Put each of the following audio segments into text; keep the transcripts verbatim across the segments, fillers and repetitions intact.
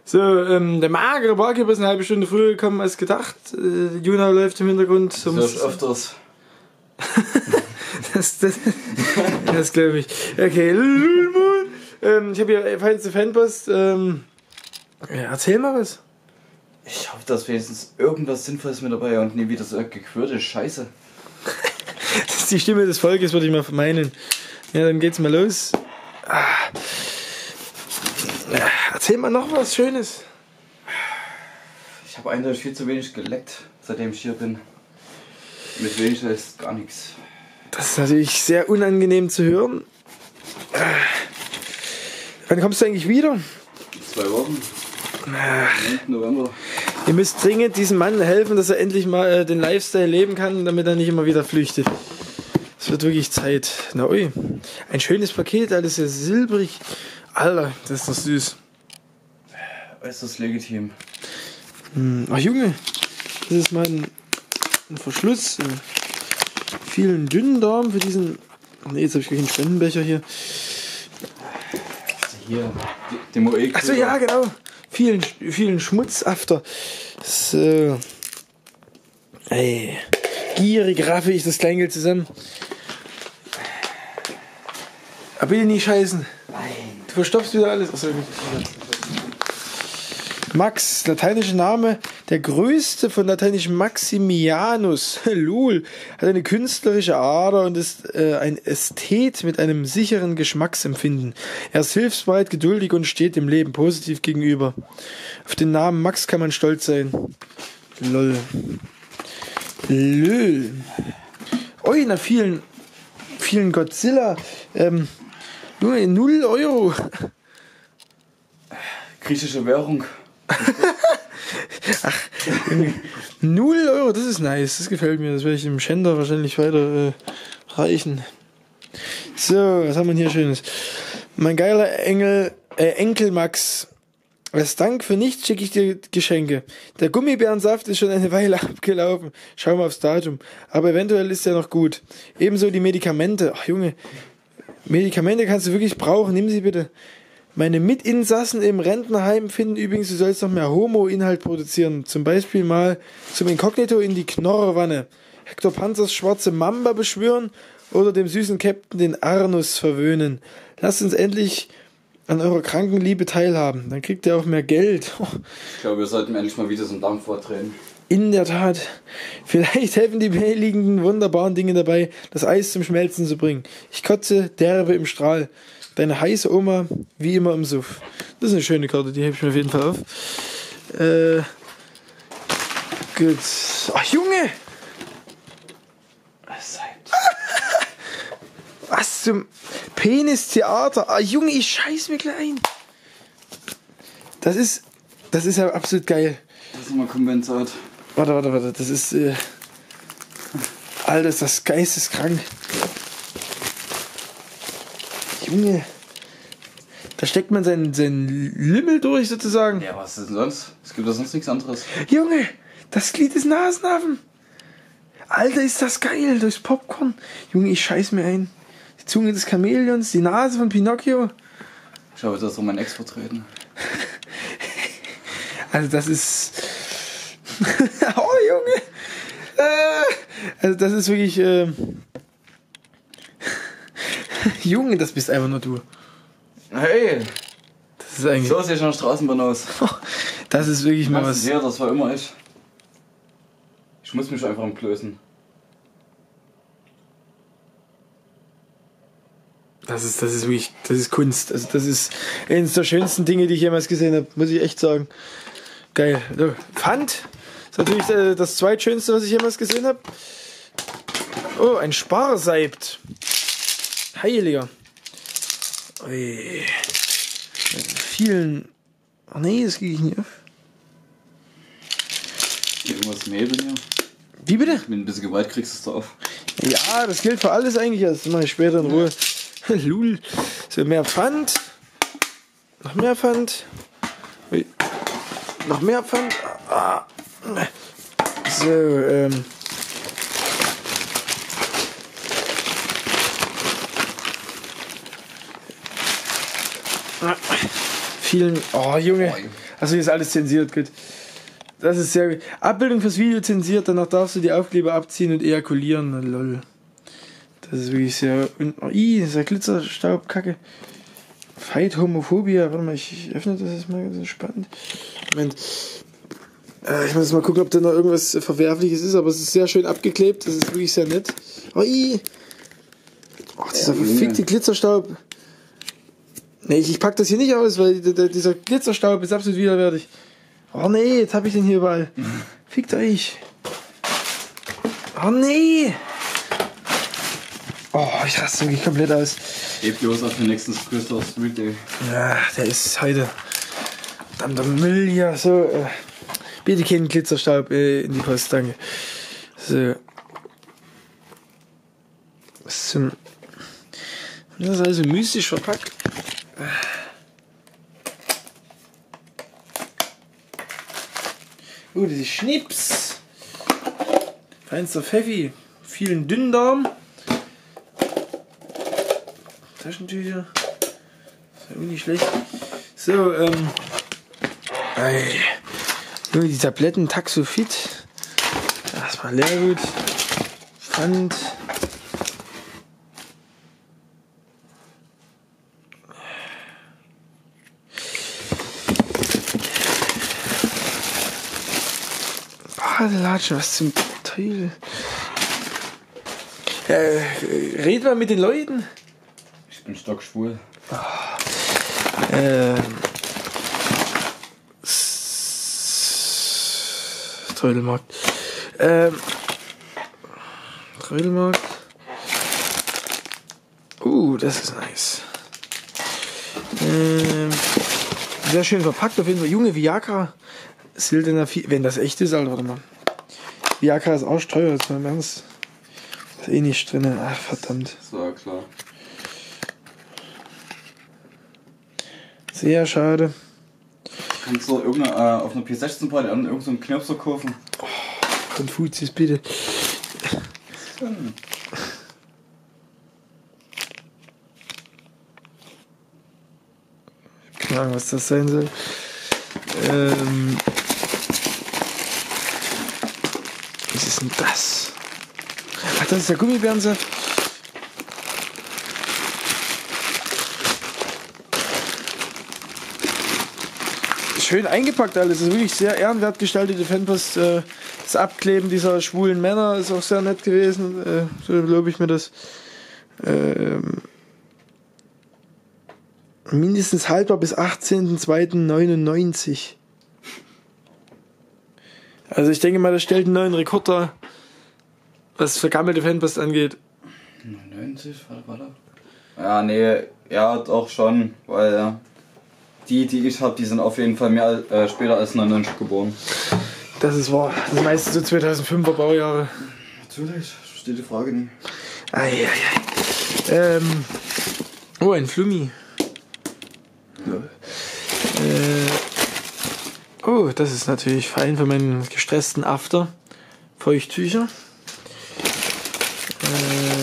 So, ähm, der magere Barkeeper ist eine halbe Stunde früher gekommen als gedacht. Äh, Juna läuft im Hintergrund. So das öfters. das das, das glaube ich. Okay, ähm, ich habe hier feinste Fanpost. Ähm, ja, erzähl mal was. Ich hoffe, dass wenigstens irgendwas Sinnvolles mit dabei und nie wieder so gequirlte Scheiße. Das ist die Stimme des Volkes, würde ich mal vermeinen. Ja, dann geht's mal los. Ah. Erzähl mal noch was Schönes. Ich habe eindeutig viel zu wenig geleckt, seitdem ich hier bin. Mit wenig ist gar nichts. Das ist natürlich sehr unangenehm zu hören. Wann kommst du eigentlich wieder? Zwei Wochen. Ach. November. Ihr müsst dringend diesem Mann helfen, dass er endlich mal äh, den Lifestyle leben kann, damit er nicht immer wieder flüchtet. Es wird wirklich Zeit. Na ui, ein schönes Paket, alles sehr silbrig. Alter, das ist doch süß. Äußerst legitim. Hm. Ach Junge, das ist mein ein Verschluss. Äh, vielen dünnen Darm für diesen... Ach nee, jetzt habe ich gleich einen Spendenbecher hier. Hier, die Moek. Achso, ja, genau. Vielen, vielen Schmutzafter. So. Ey. Gierig raffe ich das Kleingeld zusammen. Aber bitte nicht scheißen. Nein. Du verstopfst wieder alles. Achso, Max, lateinischer Name, der größte von lateinisch Maximianus, Lul, hat eine künstlerische Ader und ist äh, ein Ästhet mit einem sicheren Geschmacksempfinden. Er ist hilfsbereit, geduldig und steht dem Leben positiv gegenüber. Auf den Namen Max kann man stolz sein. Lol. Lül. Ui, na vielen, vielen Godzilla. Ähm, nur null Euro. Griechische Währung. Ach, null Euro, das ist nice, das gefällt mir. Das werde ich dem Schänder wahrscheinlich weiter äh, reichen. So, was haben wir hier Schönes? Mein geiler Engel, äh, Enkel Max. Als Dank für nichts schicke ich dir Geschenke. Der Gummibärensaft ist schon eine Weile abgelaufen. Schau mal aufs Datum. Aber eventuell ist er noch gut. Ebenso die Medikamente. Ach Junge, Medikamente kannst du wirklich brauchen. Nimm sie bitte. Meine Mitinsassen im Rentnerheim finden übrigens, du sollst noch mehr Homo-Inhalt produzieren. Zum Beispiel mal zum Inkognito in die Knorrwanne. Hector Panzers schwarze Mamba beschwören oder dem süßen Captain den Arnus verwöhnen. Lasst uns endlich an eurer kranken Liebe teilhaben. Dann kriegt ihr auch mehr Geld. Ich glaube, wir sollten endlich mal wieder so einen Dampf vortreten. In der Tat. Vielleicht helfen die beiliegenden wunderbaren Dinge dabei, das Eis zum Schmelzen zu bringen. Ich kotze derbe im Strahl. Deine heiße Oma, wie immer im Suff. Das ist eine schöne Karte, die hebe ich mir auf jeden Fall auf. Äh, gut. Ach, Junge! Was zum Penis-Theater? Ah, Junge, ich scheiß mir gleich ein. Das ist, das ist ja absolut geil. Das ist immer Kompensat. Warte, warte, warte, das ist, äh, Alter, ist das geisteskrank. Junge, da steckt man seinen, seinen Lümmel durch sozusagen. Ja, was ist denn sonst? Es gibt da sonst nichts anderes. Junge, das Glied des Nasenaffen. Alter, ist das geil, durchs Popcorn. Junge, ich scheiß mir ein. Die Zunge des Chamäleons, die Nase von Pinocchio. Ich habe das so mein Ex vertreten. Also das ist... oh, Junge. Äh, also das ist wirklich... Äh, Junge, das bist einfach nur du. Hey! Das ist eigentlich... So sehe ich an der Straßenbahn aus. Das ist wirklich mal was... Ja, das war immer ich. Ich muss mich einfach entblößen. Das ist, das ist wirklich... Das ist Kunst. Also das ist eines der schönsten Dinge, die ich jemals gesehen habe. Muss ich echt sagen. Geil. So, Pfand. Das ist natürlich das zweitschönste, was ich jemals gesehen habe. Oh, ein Sparseibt. Heiliger. Ui. Mit vielen... Ach nee, das kriege ich nicht auf. Irgendwas Mehl hier. Wie bitte? Mit ein bisschen Gewalt kriegst du es da auf. Ja, das gilt für alles eigentlich. Das mache ich später in Ruhe. Lul. So, mehr Pfand. Noch mehr Pfand. Ui. Noch mehr Pfand. Ah. So, ähm... Vielen. Oh, Junge. Also hier ist alles zensiert, gut. Das ist sehr gut. Abbildung fürs Video zensiert, danach darfst du die Aufkleber abziehen und ejakulieren. Na, lol. Das ist wirklich sehr. Oh, ih, dieser Glitzerstaub, Kacke. Fight Homophobia. Warte mal, ich öffne das jetzt mal, das ist spannend. Moment. Äh, ich muss jetzt mal gucken, ob da noch irgendwas Verwerfliches ist, aber es ist sehr schön abgeklebt. Das ist wirklich sehr nett. Oh, ih. Oh, dieser ja, verfickte Glitzerstaub. Nee, ich, ich pack das hier nicht aus, weil der, der, dieser Glitzerstaub ist absolut widerwärtig. Oh nee, jetzt hab ich den hier überall. Fickt euch. Oh nee. Oh, ich raste mich komplett aus. Hebt los auf den nächsten Crystal Street Day. Ja, der ist heute. Verdammter Müll hier. So, äh, bitte keinen Glitzerstaub äh, in die Post, danke. So. Was ist denn. Das ist also mystisch verpackt. Oh, das ist Schnips. Feinster Pfeffi. Vielen Dünndarm. Taschentücher. Ist ja nicht schlecht. So, ähm. Ey. Nur die Tabletten Taxofit. Erstmal Leergut. Pfand. Badelatschen, was zum Teufel. Äh, red mal mit den Leuten. Ich bin stockschwul. Oh. Äh. Trödelmarkt. Ähm. Trödelmarkt. Uh, das ist nice. Ähm. Sehr schön verpackt auf jeden Fall. Junge, Viagra. Sildenafil, wenn das echt ist, Alter, warte mal. Viagra ist auch teuer, jetzt mal im Ernst. Ist eh nicht drin. Ach, verdammt. So, klar. Sehr schade. Kannst du irgendeine, äh, auf einer P sechzehn Party an irgendeinen Knöpfer kaufen? Oh, Konfuzius, bitte. Hm. Keine Ahnung, was das sein soll. Ähm. Was ist denn das? Ach, das ist der Gummibärensaft. Schön eingepackt alles. Das ist wirklich sehr ehrenwert gestaltete Fanpost. Äh, das Abkleben dieser schwulen Männer ist auch sehr nett gewesen. Äh, so lobe ich mir das. Ähm, mindestens haltbar bis achtzehnten zweiten neunundneunzig. Also ich denke mal, das stellt einen neuen Rekord dar, was vergammelte Fanpost angeht. neunundneunzig? Warte, warte. Ja, nee, ja, doch schon, weil ja, die, die ich habe, die sind auf jeden Fall mehr äh, später als neunundneunzig geboren. Das ist wahr. Das meiste so zweitausendfünfer Baujahre. Natürlich, steht die Frage nie. Eieiei. Ähm. Oh, ein Flummi. Ja. Äh. Oh, das ist natürlich fein für meinen gestressten After. Feuchttücher. Äh.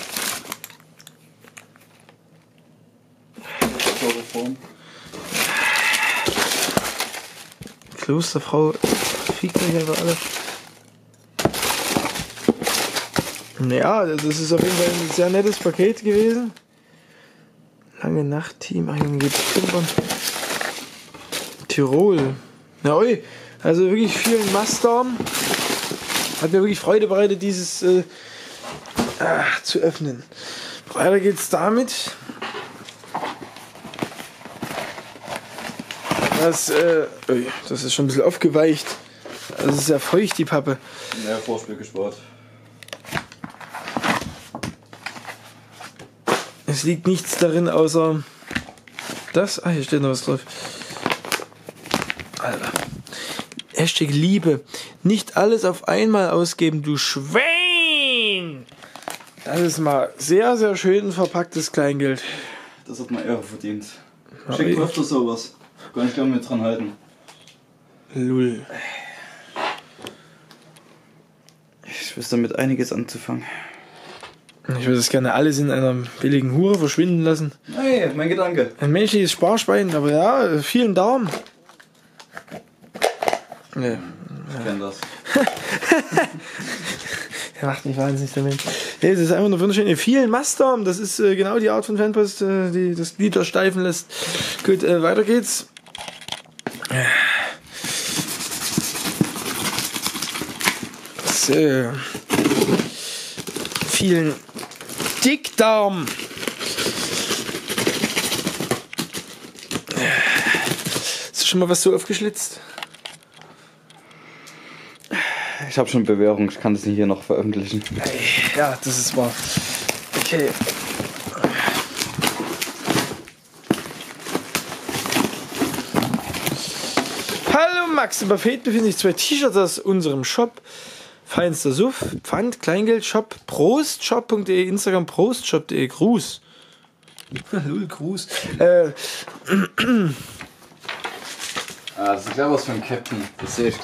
Klosterfrau fiegt mich einfach alle. Naja, das ist auf jeden Fall ein sehr nettes Paket gewesen. Lange Nacht Team, ach Junge, geht's klimpern. Tirol. Na oi, also wirklich vielen Mastdarm. Hat mir wirklich Freude bereitet, dieses äh, ach, zu öffnen. Weiter geht's damit. Das, äh, das ist schon ein bisschen aufgeweicht. Das ist sehr feucht, die Pappe. Ja, Vorspiel gespart. Es liegt nichts darin, außer das. Ah, hier steht noch was drauf. Alter. Hashtag Liebe. Nicht alles auf einmal ausgeben, du Schwein! Das ist mal sehr, sehr schön verpacktes Kleingeld. Das hat man Ehre verdient. Schenkt öfter sowas. Gar nicht lange mit dran halten. Lull. Ich wüsste damit einiges anzufangen. Ich würde das gerne alles in einer billigen Hure verschwinden lassen. Hey, mein Gedanke. Ein menschliches Sparschwein, aber ja, vielen Daumen. Nee. Ich kenn das. Er macht mich wahnsinnig damit. Nee, das ist einfach nur wunderschön. Vielen Mastdarm, das ist äh, genau die Art von Fanpost, äh, die das Glied steifen lässt. Gut, äh, weiter geht's. So. Vielen Dickdarm. Hast du schon mal was so aufgeschlitzt? Ich habe schon Bewährung, ich kann das nicht hier noch veröffentlichen. Ja, das ist wahr. Okay. Hallo Max, im Buffet befinden sich zwei T-Shirts aus unserem Shop. Feinster Suff, Pfand, Kleingeld, Shop, prostshop punkt de, Instagram prostshop punkt de, Gruß. Lul, Gruß. Äh, Ah, das ist ja was für ein Captain, das sehe ich.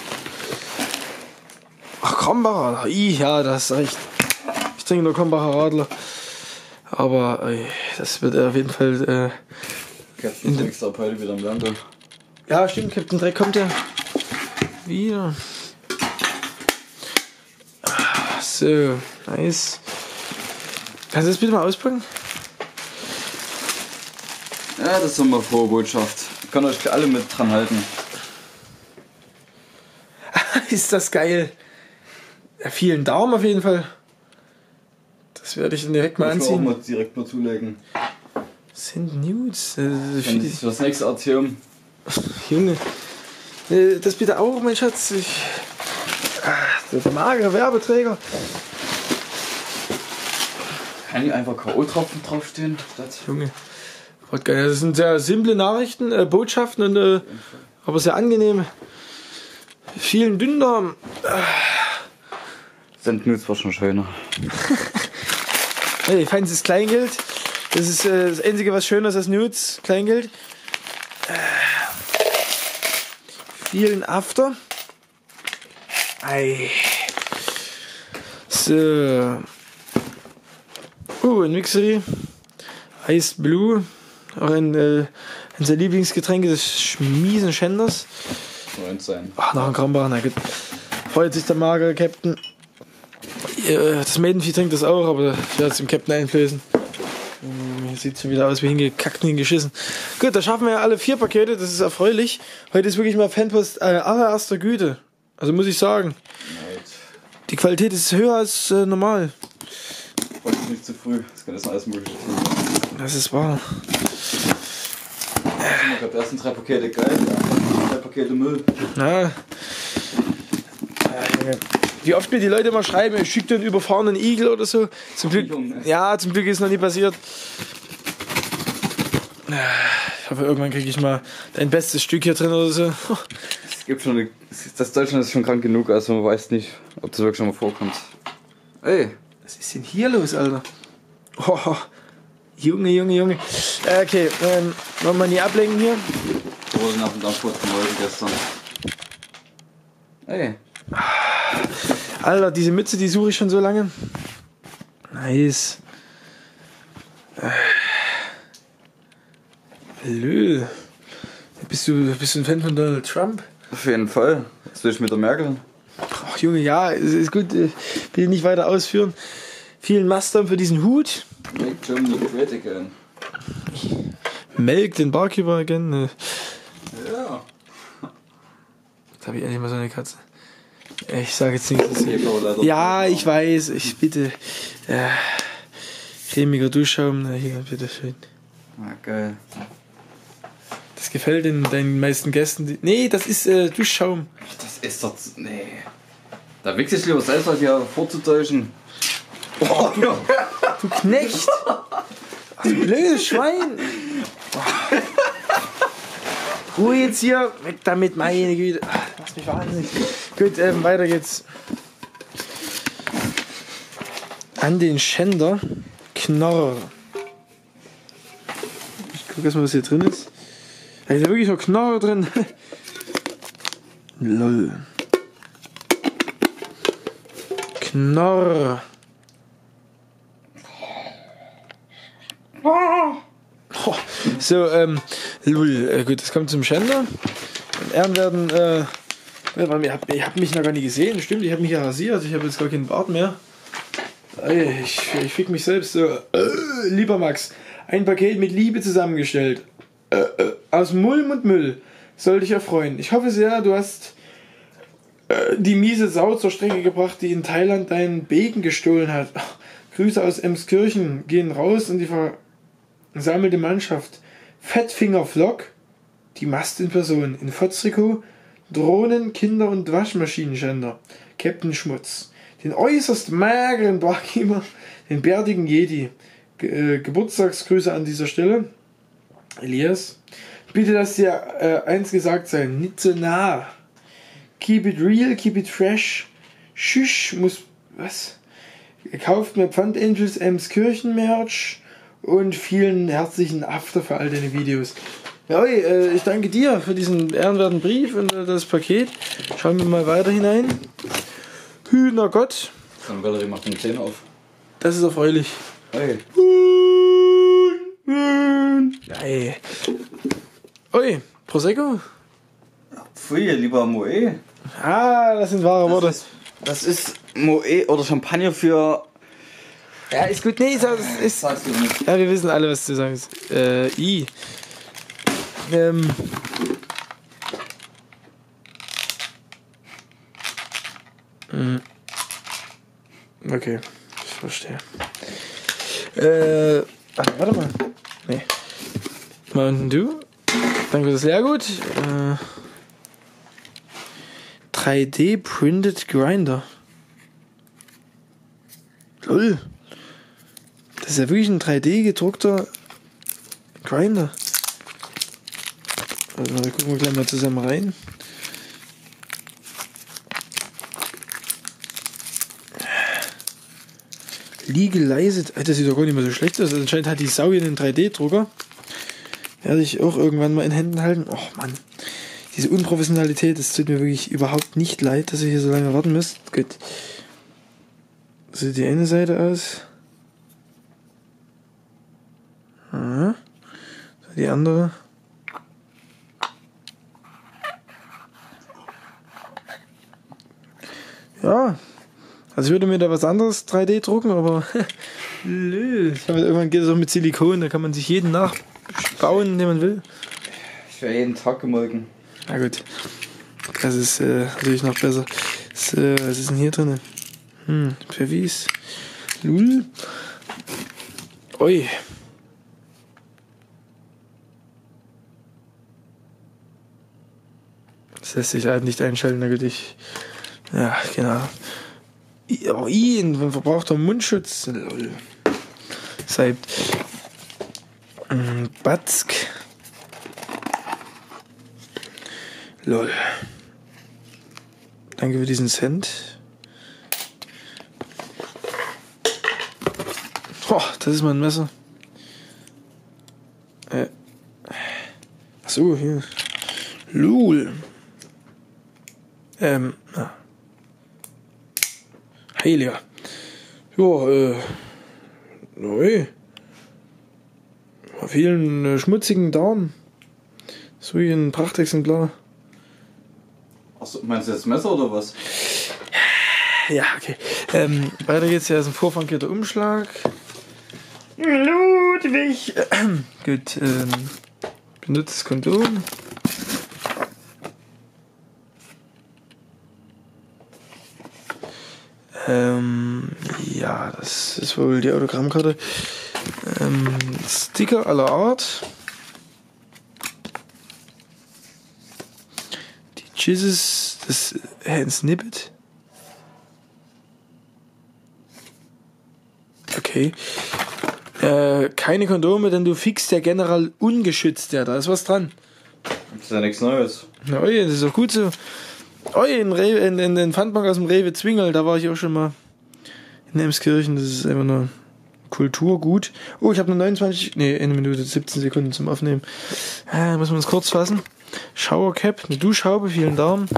Ach, Krombacher, ja, das ist recht. Ich trinke nur Krombacher Radler. Aber ey, das wird auf jeden Fall. Äh, Captain Dreck ist ab heute wieder im Lande. Ja, stimmt, Captain Dreck kommt ja wieder. Ah, so, nice. Kannst du das bitte mal auspacken? Ja, das ist doch mal frohe Botschaft. Ich kann euch alle mit dran halten. Ist das geil. Ja, vielen Daumen auf jeden Fall. Das werde ich dann direkt mal ich anziehen. Ich will auch mal direkt mal zulegen. Das sind Nudes. Äh, das ist das nächste Artium. Junge. Äh, das bitte auch, mein Schatz. Ich, ach, der, der magere Werbeträger. Kann hier einfach K O-Tropfen draufstehen? Das Junge. Das sind sehr simple Nachrichten, äh, Botschaften, und, äh, aber sehr angenehm. Vielen Dünndarm. Sendnudes war schon schöner. Hey, feines Kleingeld. Das ist äh, das Einzige, was schöner ist als Nudes. Kleingeld. Äh, vielen After. Ei. So. Uh, ein Mixery. Ice Blue. Auch ein, äh, ein sein Lieblingsgetränk des Schmiesen Schenders. neunzehn. Ach, noch ein Krambacher, na gut. Freut sich der magere Captain. Das Maidenvieh trinkt das auch, aber ich werde es dem Captain einflößen. Sieht schon wieder aus wie hingekackt und hingeschissen. Gut, da schaffen wir ja alle vier Pakete, das ist erfreulich. Heute ist wirklich mal Fanpost äh, allererster Güte. Also muss ich sagen. Die Qualität ist höher als äh, normal. Heute ist nicht zu früh, das kann jetzt noch alles mögliche tun. Das ist wahr. Ich habe die ersten drei Pakete geil, ja. drei Pakete Müll. Na. Wie oft mir die Leute mal schreiben, ich schicke dir einen überfahrenen Igel oder so. Zum Glück, ja, zum Glück ist noch nie passiert. Ich hoffe, irgendwann kriege ich mal dein bestes Stück hier drin oder so. Es gibt schon eine, das Deutschland ist schon krank genug, also man weiß nicht, ob das wirklich schon mal vorkommt. Ey. Was ist denn hier los, Alter? Oh, Junge, Junge, Junge. Okay, ähm, wollen wir nie ablenken hier? Wir wurden nach dem Dampfboot von heute gestern. Ey. Alter, diese Mütze, die suche ich schon so lange. Nice. Lö. Bist du, bist du ein Fan von Donald Trump? Auf jeden Fall. Was will ich mit der Merkel? Ach Junge, ja, ist, ist gut. Ich will nicht weiter ausführen. Vielen Mastern für diesen Hut. Make Germany great again. Melk den Barkeeper again. Ja. Jetzt habe ich endlich mal so eine Katze. Ich sage jetzt nichts. Ja, ich weiß. Ich bitte. Äh, cremiger Duschschaum. Na, hier, bitte schön. Ah, geil. Das gefällt den, deinen meisten Gästen. Die, nee, das ist äh, Duschschaum. Ach, das ist doch... Nee. Da wichse ich lieber selbst, als hier vorzutäuschen. Oh, du, du Knecht! Ach, du blödes Schwein! Oh. Ruhe jetzt hier, weg damit, meine Güte. Ach, machst mich wahnsinnig. Gut, ähm, weiter geht's. An den Schänder Knorr. Ich guck erst mal, was hier drin ist. Da ist ja wirklich noch Knorr drin. Lol. Knorr. Oh, so, ähm, Lul, äh, gut, das kommt zum Schänder. Und Ehren werden, äh, ihr habt, ihr habt mich noch gar nicht gesehen, stimmt, ich habe mich ja rasiert, ich habe jetzt gar keinen Bart mehr. Ey, ich, ich fick mich selbst so. Äh, lieber Max, ein Paket mit Liebe zusammengestellt. Äh, äh, aus Mulm und Müll. Soll dich erfreuen. Ich hoffe sehr, du hast äh, die miese Sau zur Strecke gebracht, die in Thailand deinen Bacon gestohlen hat. Ach, Grüße aus Emskirchen gehen raus und die versammelte Mannschaft. Fettfinger Vlog, die Mast in Person. In Fotztrikot, Drohnen, Kinder und Waschmaschinenschänder. Captain Schmutz. Den äußerst mageren Barkeeper, den bärtigen Jedi. Ge- äh, Geburtstagsgrüße an dieser Stelle. Elias. Bitte lass dir äh, eins gesagt sein. Nicht so nah. Keep it real, keep it fresh. Schüsch muss... Was? Kauft mir Pfand Angels Emskirchen Merch und vielen herzlichen After für all deine Videos. Ja, oi, äh, ich danke dir für diesen ehrenwerten Brief und äh, das Paket. Schauen wir mal weiter hinein. Hühner Gott. Dann Valerie macht eine Zähne auf. Das ist erfreulich. Hey. Ey. Ui, Prosecco? Pfui, lieber Moe. Ah, das sind wahre Worte. Das ist, das ist Moe oder Champagner für... Ja, ist gut. Nee, das ist... Sagst du nicht. Ja, wir wissen alle, was du sagst. Äh, I. Ähm... Okay, ich verstehe. Äh, ach, warte mal. Nee. Mountain Dew. Danke für das Leergut. Äh, drei D Printed Grinder. Lol. Das ist ja wirklich ein drei D gedruckter Grinder. Also, da gucken wir gleich mal zusammen rein. Legalized. Das sieht doch gar nicht mehr so schlecht aus. Anscheinend hat die Sau hier einen drei D Drucker. Werde ich auch irgendwann mal in Händen halten. Och Mann. Diese Unprofessionalität, das tut mir wirklich überhaupt nicht leid, dass ihr hier so lange warten müsst. Gut. So sieht die eine Seite aus. Aha. So die andere. Ja. Also ich würde mir da was anderes drei D drucken, aber lö. Irgendwann geht es auch mit Silikon, da kann man sich jeden nachbauen, den man will. Ich werde jeden Tag gemolken. Na gut. Das ist äh, natürlich noch besser. Das, äh, was ist denn hier drin? Hm, Verwies. Lul. Ui. Das lässt sich halt nicht einschalten, da würde ich. Ja, genau. Oh, ihn, ein verbrauchter Mundschutz. Lol. Seit. Mm, Batzk. Lol. Danke für diesen Cent. Oh, das ist mein Messer. Äh. Achso, hier. Lul. Ähm. Ah. Heiliger. Ja, äh. Neu. Vielen äh, schmutzigen Daumen. So wie ein Prachtexemplar. Achso, meinst du jetzt Messer oder was? Ja, okay. Ähm, weiter geht's. Hier ist ein vorfrankierter Umschlag. Ludwig. Gut, ähm. Benutztes Kondom. Ähm, ja, das ist wohl die Autogrammkarte. Ähm, Sticker aller Art. Die Jesus, das Hand Snippet. Okay. Äh, keine Kondome, denn du fixst ja generell ungeschützt. Ja, da ist was dran. Das ist ja nichts Neues. Na, oi, das ist doch gut so. Oi, in, Rewe, in, in den Pfandbank aus dem Rewe Zwingel, da war ich auch schon mal in Emskirchen. Das ist einfach nur Kulturgut. Oh, ich habe nur neunundzwanzig, nee, eine Minute, siebzehn Sekunden zum Aufnehmen. Äh, muss man uns kurz fassen. Showercap, eine Duschhaube, vielen Dank.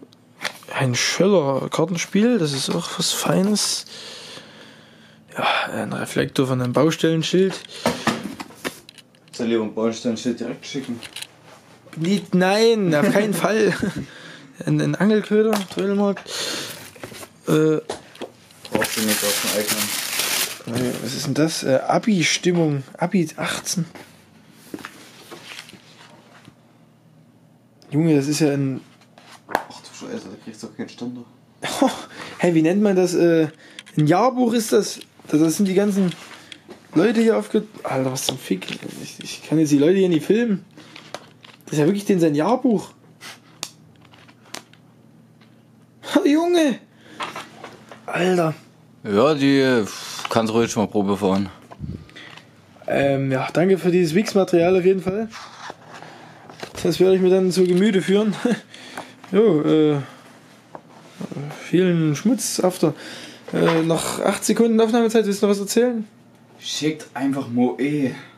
Ein Schöller Kartenspiel, das ist auch was Feines. Ja, ein Reflektor von einem Baustellenschild. Soll lieber ein Baustellenschild direkt schicken? Nicht, nein, auf keinen Fall. Ein, ein Angelköder, Trödelmarkt. Äh, Brauchst du nicht auf den eigenen. äh, was ist denn das? Äh, Abi-Stimmung. Abi achtzehn. Junge, das ist ja ein... Ach du Scheiße, da kriegst du doch keinen Ständer. Oh, hey, wie nennt man das? Äh, ein Jahrbuch ist das. Das sind die ganzen Leute hier aufge... Alter, was zum Fick. Ich, ich kann jetzt die Leute hier nicht filmen. Das ist ja wirklich den sein Jahrbuch. Oh, Junge! Alter. Ja, die kannst ruhig schon mal Probe fahren. Ähm, ja, danke für dieses Wix-Material auf jeden Fall. Das werde ich mir dann zu Gemüte führen. Jo, äh... vielen Schmutz auf der... Äh, noch acht Sekunden Aufnahmezeit, willst du noch was erzählen? Schickt einfach Moe.